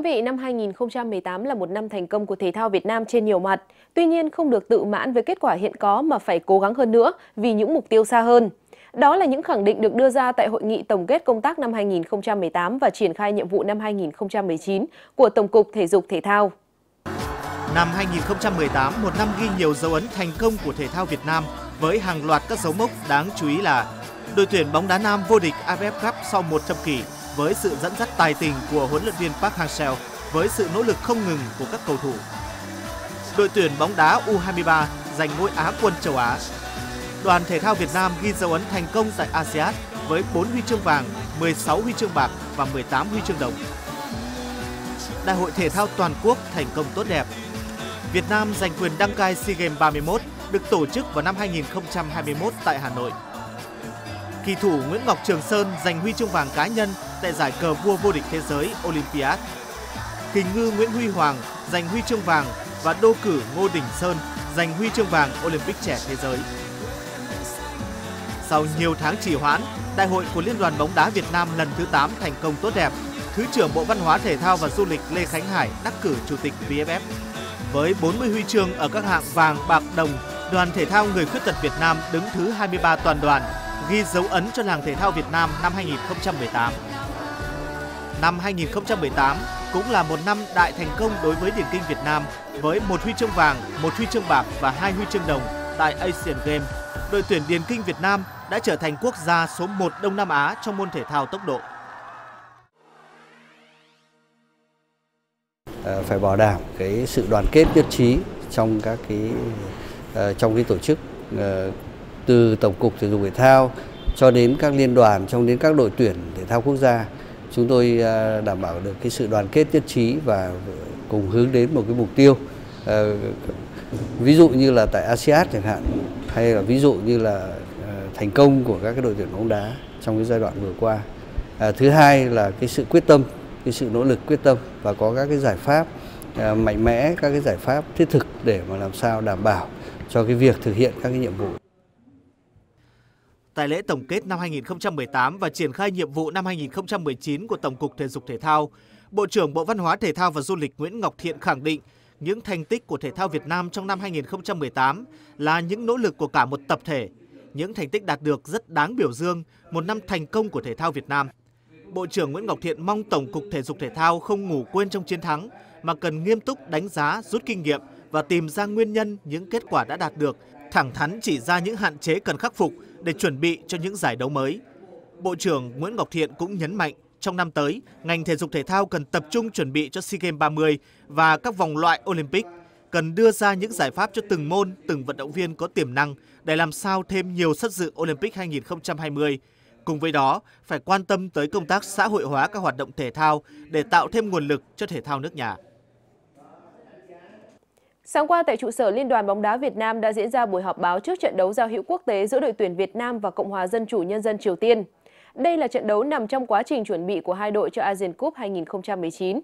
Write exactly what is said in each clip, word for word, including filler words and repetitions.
vị, năm hai nghìn không trăm mười tám là một năm thành công của thể thao Việt Nam trên nhiều mặt. Tuy nhiên, không được tự mãn với kết quả hiện có mà phải cố gắng hơn nữa vì những mục tiêu xa hơn. Đó là những khẳng định được đưa ra tại Hội nghị tổng kết công tác năm hai nghìn không trăm mười tám và triển khai nhiệm vụ năm hai nghìn không trăm mười chín của Tổng cục Thể dục Thể thao. Năm hai nghìn không trăm mười tám, một năm ghi nhiều dấu ấn thành công của thể thao Việt Nam với hàng loạt các dấu mốc đáng chú ý là đội tuyển bóng đá nam vô địch a ép ép Cup sau một thập kỷ với sự dẫn dắt tài tình của huấn luyện viên Park Hang-seo với sự nỗ lực không ngừng của các cầu thủ. Đội tuyển bóng đá U hai mươi ba giành ngôi Á quân châu Á. Đoàn thể thao Việt Nam ghi dấu ấn thành công tại a sê an với bốn huy chương vàng, mười sáu huy chương bạc và mười tám huy chương đồng. Đại hội thể thao toàn quốc thành công tốt đẹp. Việt Nam giành quyền đăng cai SEA Games ba mươi mốt được tổ chức vào năm hai nghìn không trăm hai mươi mốt tại Hà Nội. Kỳ thủ Nguyễn Ngọc Trường Sơn giành huy chương vàng cá nhân tại giải cờ vua vô địch thế giới Olympiad. Kình ngư Nguyễn Huy Hoàng giành huy chương vàng và đô cử Ngô Đình Sơn giành huy chương vàng Olympic trẻ thế giới. Sau nhiều tháng trì hoãn, Đại hội của Liên đoàn bóng đá Việt Nam lần thứ tám thành công tốt đẹp. Thứ trưởng Bộ Văn hóa Thể thao và Du lịch Lê Khánh Hải đắc cử chủ tịch vê ép ép. Với bốn mươi huy chương ở các hạng vàng, bạc, đồng, Đoàn thể thao người khuyết tật Việt Nam đứng thứ hai mươi ba toàn đoàn, ghi dấu ấn cho làng thể thao Việt Nam năm hai nghìn không trăm mười tám. Năm hai nghìn không trăm mười tám cũng là một năm đại thành công đối với điền kinh Việt Nam với một huy chương vàng, một huy chương bạc và hai huy chương đồng tại Asian Games. Đội tuyển điền kinh Việt Nam đã trở thành quốc gia số một Đông Nam Á trong môn thể thao tốc độ. Phải bảo đảm cái sự đoàn kết nhất trí trong các cái uh, trong cái tổ chức uh, từ Tổng cục Thể dục Thể thao cho đến các liên đoàn, cho đến các đội tuyển thể thao quốc gia. Chúng tôi uh, đảm bảo được cái sự đoàn kết nhất trí và cùng hướng đến một cái mục tiêu. Uh, ví dụ như là tại a sê an chẳng hạn, hay là ví dụ như là uh, thành công của các cái đội tuyển bóng đá trong cái giai đoạn vừa qua. Uh, thứ hai là cái sự quyết tâm, cái sự nỗ lực quyết tâm và có các cái giải pháp uh, mạnh mẽ, các cái giải pháp thiết thực để mà làm sao đảm bảo cho cái việc thực hiện các cái nhiệm vụ. Tại lễ tổng kết năm hai nghìn không trăm mười tám và triển khai nhiệm vụ năm hai nghìn không trăm mười chín của Tổng cục Thể dục Thể thao, Bộ trưởng Bộ Văn hóa Thể thao và Du lịch Nguyễn Ngọc Thiện khẳng định những thành tích của thể thao Việt Nam trong năm hai nghìn không trăm mười tám là những nỗ lực của cả một tập thể, những thành tích đạt được rất đáng biểu dương, một năm thành công của thể thao Việt Nam. Bộ trưởng Nguyễn Ngọc Thiện mong Tổng cục Thể dục Thể thao không ngủ quên trong chiến thắng, mà cần nghiêm túc đánh giá, rút kinh nghiệm và tìm ra nguyên nhân những kết quả đã đạt được, thẳng thắn chỉ ra những hạn chế cần khắc phục để chuẩn bị cho những giải đấu mới. Bộ trưởng Nguyễn Ngọc Thiện cũng nhấn mạnh, trong năm tới, ngành thể dục thể thao cần tập trung chuẩn bị cho SEA Games ba mươi và các vòng loại Olympic, cần đưa ra những giải pháp cho từng môn, từng vận động viên có tiềm năng để làm sao thêm nhiều suất dự Olympic hai nghìn không trăm hai mươi. Cùng với đó, phải quan tâm tới công tác xã hội hóa các hoạt động thể thao để tạo thêm nguồn lực cho thể thao nước nhà. Sáng qua tại trụ sở Liên đoàn bóng đá Việt Nam đã diễn ra buổi họp báo trước trận đấu giao hữu quốc tế giữa đội tuyển Việt Nam và Cộng hòa Dân chủ Nhân dân Triều Tiên. Đây là trận đấu nằm trong quá trình chuẩn bị của hai đội cho Asian Cup hai nghìn không trăm mười chín.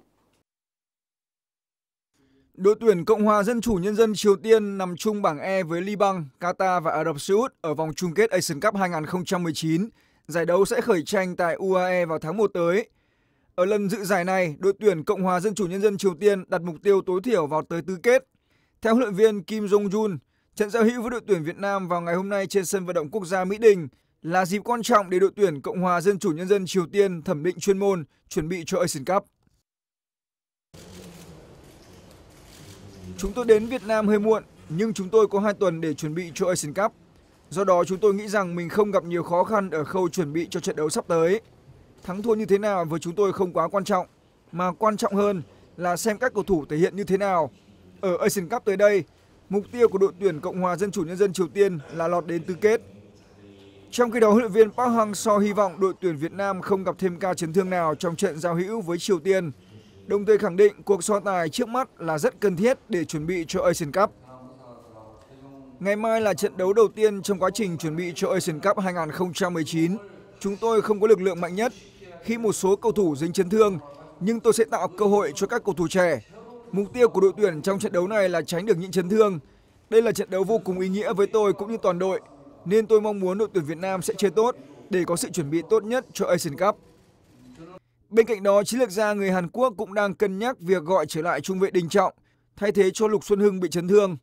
Đội tuyển Cộng hòa Dân chủ Nhân dân Triều Tiên nằm chung bảng E với Liban, Qatar và Ả Rập Xê Út ở vòng chung kết Asian Cup hai nghìn không trăm mười chín. Giải đấu sẽ khởi tranh tại u a e vào tháng một tới. Ở lần dự giải này, đội tuyển Cộng hòa Dân chủ Nhân dân Triều Tiên đặt mục tiêu tối thiểu vào tới tứ kết. Theo huấn luyện viên Kim Jong-un, trận giao hữu với đội tuyển Việt Nam vào ngày hôm nay trên sân vận động quốc gia Mỹ Đình là dịp quan trọng để đội tuyển Cộng hòa Dân chủ Nhân dân Triều Tiên thẩm định chuyên môn, chuẩn bị cho Asian Cup. Chúng tôi đến Việt Nam hơi muộn, nhưng chúng tôi có hai tuần để chuẩn bị cho Asian Cup. Do đó chúng tôi nghĩ rằng mình không gặp nhiều khó khăn ở khâu chuẩn bị cho trận đấu sắp tới. Thắng thua như thế nào với chúng tôi không quá quan trọng, mà quan trọng hơn là xem các cầu thủ thể hiện như thế nào. Ở Asian Cup tới đây, mục tiêu của đội tuyển Cộng hòa Dân chủ Nhân dân Triều Tiên là lọt đến tứ kết. Trong khi đó, huấn luyện viên Park Hang-seo hy vọng đội tuyển Việt Nam không gặp thêm ca chấn thương nào trong trận giao hữu với Triều Tiên, đồng thời khẳng định cuộc so tài trước mắt là rất cần thiết để chuẩn bị cho Asian Cup. Ngày mai là trận đấu đầu tiên trong quá trình chuẩn bị cho Asian Cup hai nghìn không trăm mười chín. Chúng tôi không có lực lượng mạnh nhất khi một số cầu thủ dính chấn thương, nhưng tôi sẽ tạo cơ hội cho các cầu thủ trẻ. Mục tiêu của đội tuyển trong trận đấu này là tránh được những chấn thương. Đây là trận đấu vô cùng ý nghĩa với tôi cũng như toàn đội, nên tôi mong muốn đội tuyển Việt Nam sẽ chơi tốt để có sự chuẩn bị tốt nhất cho Asian Cup. Bên cạnh đó, chiến lược gia người Hàn Quốc cũng đang cân nhắc việc gọi trở lại trung vệ Đình Trọng, thay thế cho Lục Xuân Hưng bị chấn thương.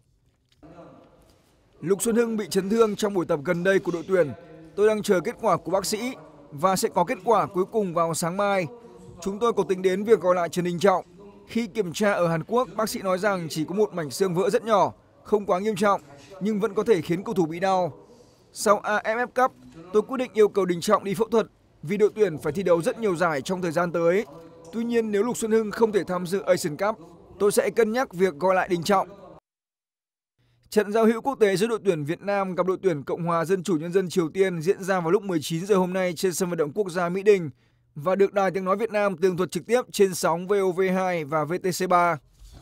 Lục Xuân Hưng bị chấn thương trong buổi tập gần đây của đội tuyển. Tôi đang chờ kết quả của bác sĩ và sẽ có kết quả cuối cùng vào sáng mai. Chúng tôi có tính đến việc gọi lại Trần Đình Trọng. Khi kiểm tra ở Hàn Quốc, bác sĩ nói rằng chỉ có một mảnh xương vỡ rất nhỏ, không quá nghiêm trọng, nhưng vẫn có thể khiến cầu thủ bị đau. Sau a ép ép Cup, tôi quyết định yêu cầu Đình Trọng đi phẫu thuật vì đội tuyển phải thi đấu rất nhiều giải trong thời gian tới. Tuy nhiên, nếu Lục Xuân Hưng không thể tham dự Asian Cup, tôi sẽ cân nhắc việc gọi lại Đình Trọng. Trận giao hữu quốc tế giữa đội tuyển Việt Nam gặp đội tuyển Cộng hòa Dân chủ Nhân dân Triều Tiên diễn ra vào lúc mười chín giờ hôm nay trên sân vận động quốc gia Mỹ Đình và được Đài Tiếng nói Việt Nam tường thuật trực tiếp trên sóng vê o vê hai và vê tê xê ba.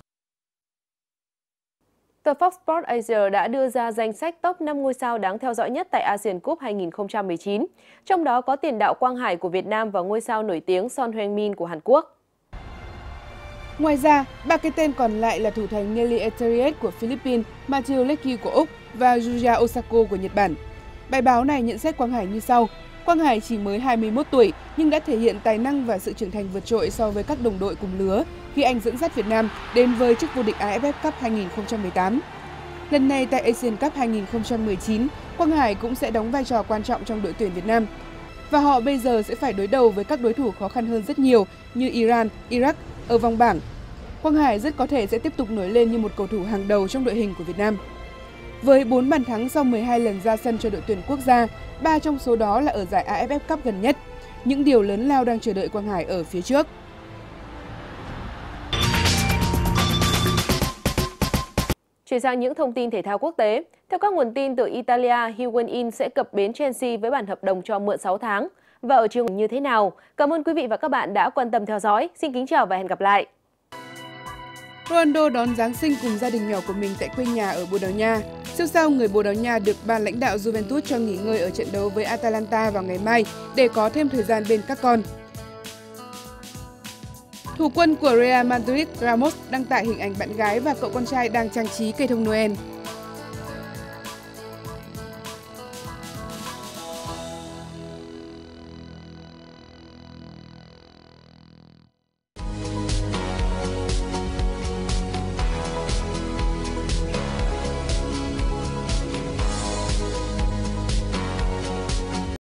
Tờ Fox Sports Asia đã đưa ra danh sách top năm ngôi sao đáng theo dõi nhất tại Asian Cup hai nghìn không trăm mười chín, trong đó có tiền đạo Quang Hải của Việt Nam và ngôi sao nổi tiếng Son Heung-min của Hàn Quốc. Ngoài ra, ba cái tên còn lại là thủ thành Nelly Eteriet của Philippines, Matthew Leckie của Úc và Yuya Osako của Nhật Bản. Bài báo này nhận xét Quang Hải như sau. Quang Hải chỉ mới hai mươi mốt tuổi nhưng đã thể hiện tài năng và sự trưởng thành vượt trội so với các đồng đội cùng lứa khi anh dẫn dắt Việt Nam đến với chức vô địch a ép ép Cup hai nghìn không trăm mười tám. Lần này tại Asian Cup hai nghìn không trăm mười chín, Quang Hải cũng sẽ đóng vai trò quan trọng trong đội tuyển Việt Nam. Và họ bây giờ sẽ phải đối đầu với các đối thủ khó khăn hơn rất nhiều như Iran, Iraq ở vòng bảng. Quang Hải rất có thể sẽ tiếp tục nổi lên như một cầu thủ hàng đầu trong đội hình của Việt Nam. Với bốn bàn thắng sau mười hai lần ra sân cho đội tuyển quốc gia, ba trong số đó là ở giải a ép ép Cup gần nhất. Những điều lớn lao đang chờ đợi Quang Hải ở phía trước. Chuyển sang những thông tin thể thao quốc tế. Theo các nguồn tin từ Italia, Higuain sẽ cập bến Chelsea với bản hợp đồng cho mượn sáu tháng. Và ở trường như thế nào? Cảm ơn quý vị và các bạn đã quan tâm theo dõi. Xin kính chào và hẹn gặp lại. Ronaldo đón Giáng sinh cùng gia đình nhỏ của mình tại quê nhà ở Bồ Đào Nha. Siêu sao người Bồ Đào Nha được ban lãnh đạo Juventus cho nghỉ ngơi ở trận đấu với Atalanta vào ngày mai để có thêm thời gian bên các con. Thủ quân của Real Madrid Ramos đăng tải hình ảnh bạn gái và cậu con trai đang trang trí cây thông Noel.